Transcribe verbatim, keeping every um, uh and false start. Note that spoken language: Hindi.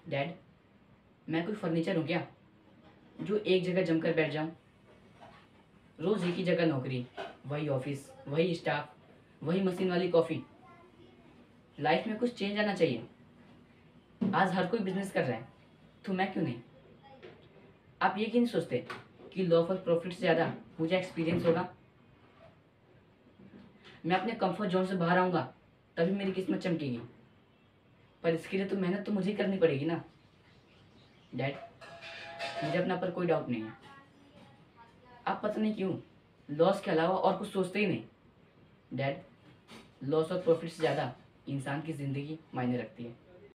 डैड, मैं कोई फर्नीचर हूँ क्या जो एक जगह जमकर बैठ जाऊँ? रोज़ एक ही जगह नौकरी, वही ऑफिस, वही स्टाफ, वही मशीन वाली कॉफ़ी। लाइफ में कुछ चेंज आना चाहिए। आज हर कोई बिजनेस कर रहा है, तो मैं क्यों नहीं? आप ये क्यों नहीं सोचते कि लॉस और प्रॉफिट से ज़्यादा मुझे एक्सपीरियंस होगा? मैं अपने कंफर्ट जोन से बाहर आऊँगा, तभी मेरी किस्मत चमकेगी। पर इसके लिए तो मेहनत तो मुझे ही करनी पड़ेगी ना। डैड, मुझे अपना पर कोई डाउट नहीं है। आप पता नहीं क्यों लॉस के अलावा और कुछ सोचते ही नहीं। डैड, लॉस और प्रॉफिट से ज़्यादा इंसान की ज़िंदगी मायने रखती है।